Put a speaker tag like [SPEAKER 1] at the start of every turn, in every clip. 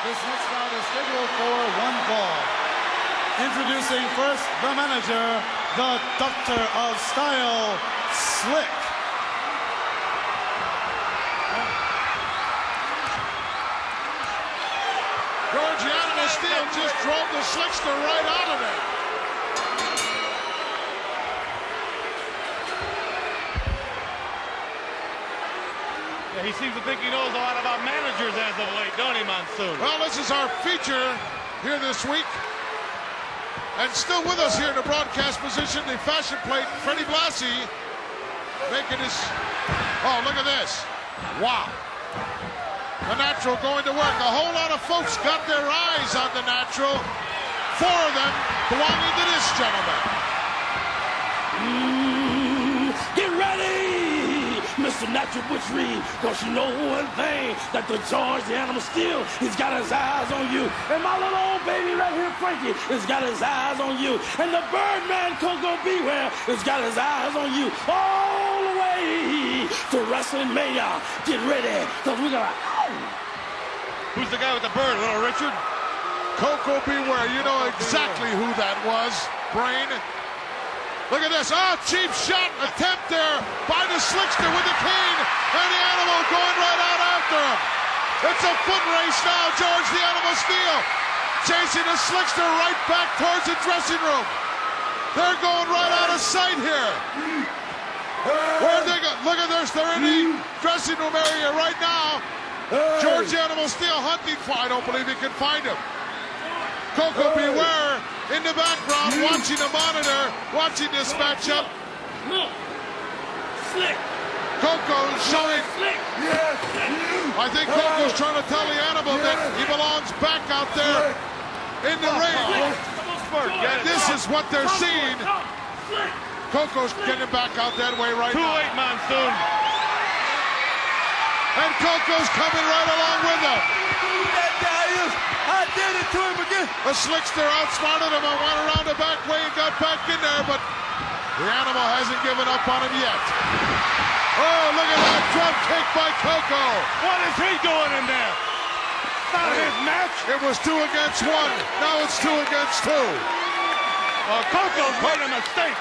[SPEAKER 1] This next bout is scheduled for one fall. Introducing first the manager, the Doctor of Style, Slick.
[SPEAKER 2] Steele just drove the Slickster right out of there.
[SPEAKER 3] Yeah, he seems to think he knows a lot about managers as of late, don't he, Monsoon?
[SPEAKER 2] Well, this is our feature here this week. And still with us here in the broadcast position, the fashion plate, Freddie Blassie, making his... Oh, look at this. Wow. The Natural going to work. A whole lot of folks got their eyes on the Natural. 4 of them belonging to this gentleman.
[SPEAKER 4] Get ready, Mr. Natural Butch Reed, because you know one thing, that the George the Animal Steele, he's got his eyes on you. And my little old baby right here, Frankie, has got his eyes on you. And the Birdman, Coco Beware, has got his eyes on you. All the way to Wrestling Mania. Get ready, because we're going to...
[SPEAKER 3] Who's the guy with the bird, little Richard?
[SPEAKER 2] Coco Beware, you know exactly who that was, Brain. Look at this, cheap shot attempt there by the Slickster with the cane, and the Animal going right out after him. It's a foot race now, George the Animal Steele chasing the Slickster right back towards the dressing room. They're going right out of sight here. Where'd they go? Look at this, they're in the dressing room area right now. George the Animal Steele hunting for, I don't believe he can find him. Coco Beware in the background, watching the monitor, watching this matchup.
[SPEAKER 4] Look, Slick.
[SPEAKER 2] Coco showing. I think Coco's trying to tell the Animal that he belongs back out there in the ring. And this is what they're seeing. Coco's getting back out that way right now.
[SPEAKER 3] Too late, Monsoon.
[SPEAKER 2] And Coco's coming right along with him.
[SPEAKER 5] I did it to him again.
[SPEAKER 2] The Slickster outsmarted him and went around the back way and got back in there, but the Animal hasn't given up on him yet. Oh, look at that drop kick by Coco.
[SPEAKER 3] What is he doing in there? Not his match.
[SPEAKER 2] It was 2 against 1. Now it's 2 against 2.
[SPEAKER 3] Well, Coco's made a mistake.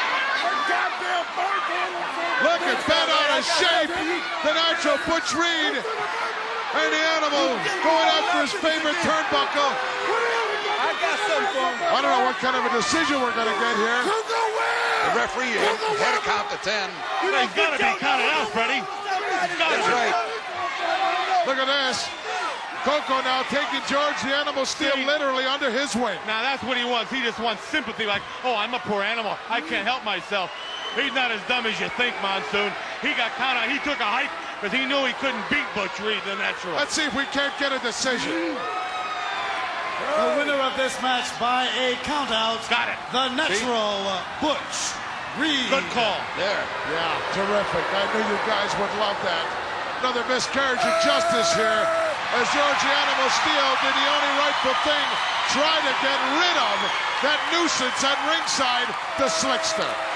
[SPEAKER 2] Look at that out of shape. The Natural Butch Reed. And the Animal going after his favorite turnbuckle.
[SPEAKER 5] I got something for him.
[SPEAKER 2] I don't know what kind of a decision we're going to get here.
[SPEAKER 6] The referee had to count to 10.
[SPEAKER 3] He's got to be counted out, Freddie.
[SPEAKER 6] That's right.
[SPEAKER 2] Look at this. Coco now taking George the Animal Steele literally under his wing.
[SPEAKER 3] Now that's what he wants. He just wants sympathy, like, oh, I'm a poor animal. I can't help myself. He's not as dumb as you think, Monsoon. He got counted out. He took a hike because he knew he couldn't beat Butch Reed, the Natural.
[SPEAKER 2] Let's see if we can't get a decision.
[SPEAKER 1] The winner of this match by a countout.
[SPEAKER 3] Got it.
[SPEAKER 1] The Natural Butch Reed.
[SPEAKER 3] Good call.
[SPEAKER 6] There.
[SPEAKER 2] Yeah, terrific. I knew you guys would love that. Another miscarriage of justice here as George the Animal Steele did the only rightful thing, try to get rid of that nuisance at ringside, the Slickster.